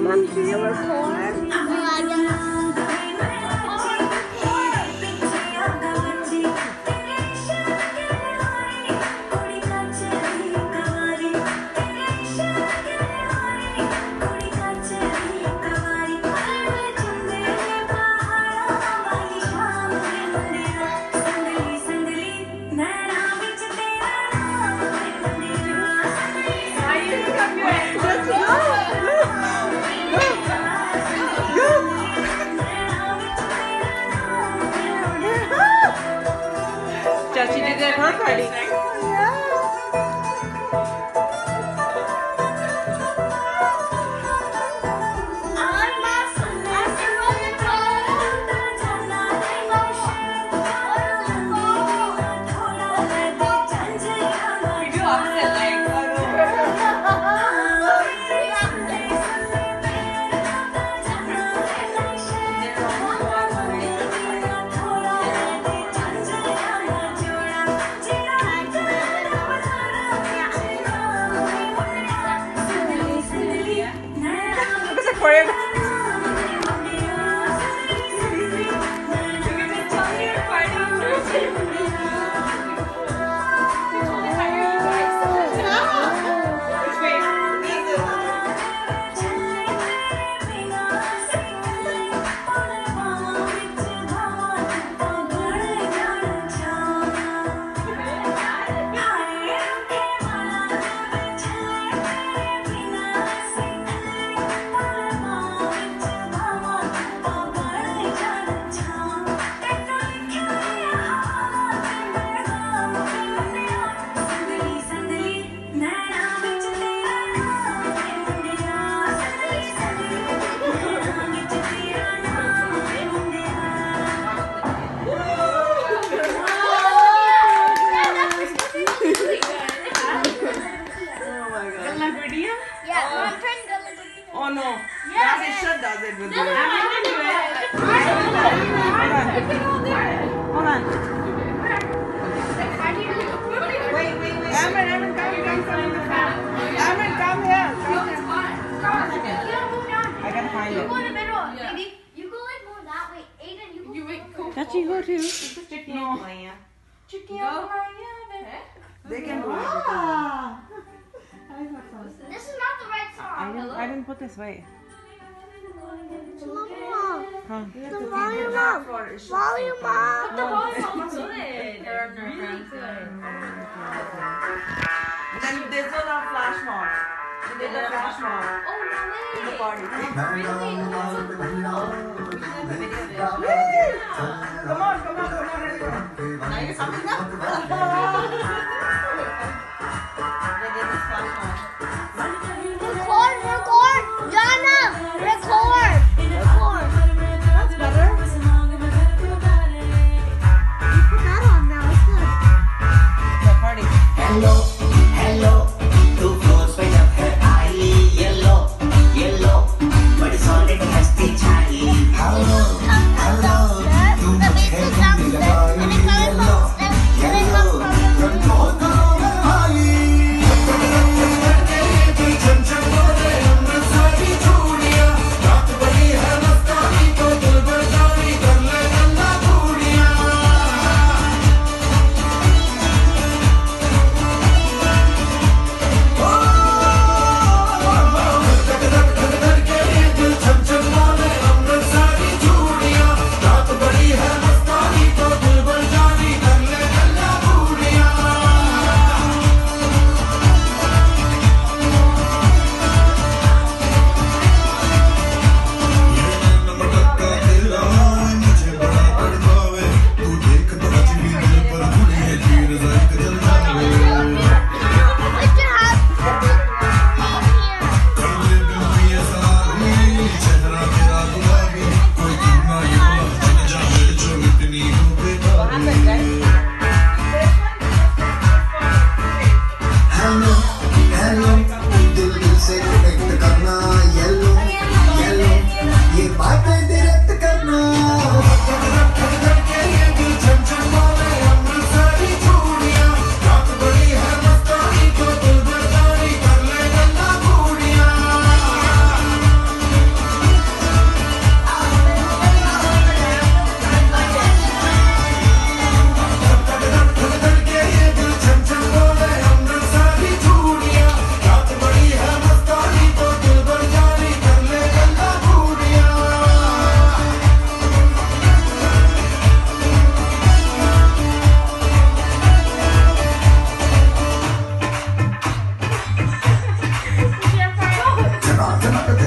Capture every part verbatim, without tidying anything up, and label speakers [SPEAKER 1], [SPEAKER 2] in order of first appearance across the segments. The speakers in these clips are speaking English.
[SPEAKER 1] Mom, can you record?
[SPEAKER 2] Chachi did that her party.
[SPEAKER 3] Oh no, yeah, it should does it with you.
[SPEAKER 2] Hold on.
[SPEAKER 3] Wait, wait, wait. Amran, Amran, come, come, come. Amran, come here. Come here. I can find
[SPEAKER 4] You
[SPEAKER 3] it.
[SPEAKER 4] go in the middle, baby. You go like more that way. Aiden, you go. You wait, go.
[SPEAKER 2] Chachi, go too.
[SPEAKER 3] No.
[SPEAKER 4] Go.
[SPEAKER 3] They can do it.
[SPEAKER 4] This is not the right song.
[SPEAKER 2] I didn't, I didn't put this way.
[SPEAKER 1] Mama,
[SPEAKER 2] Huh?
[SPEAKER 1] the volume up. Volume up.
[SPEAKER 4] The volume up good.
[SPEAKER 3] And then this was our flash mob. We did the flash mob.
[SPEAKER 4] Oh, no
[SPEAKER 3] In the
[SPEAKER 4] way.
[SPEAKER 3] party.
[SPEAKER 4] Really?
[SPEAKER 3] Come on, come on, come on, everyone. Now you're coming up. They did this flash mob.
[SPEAKER 1] Record, record. Jana, record. Record.
[SPEAKER 2] That's better.
[SPEAKER 1] You put that on now. It's good.
[SPEAKER 2] The party.
[SPEAKER 5] Hello, hello, two floors by up her alley. Yellow, yellow, but it's already has the Charlie. Hello, hello, too much hair in the body. Yellow, yellow,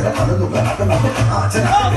[SPEAKER 3] Oh,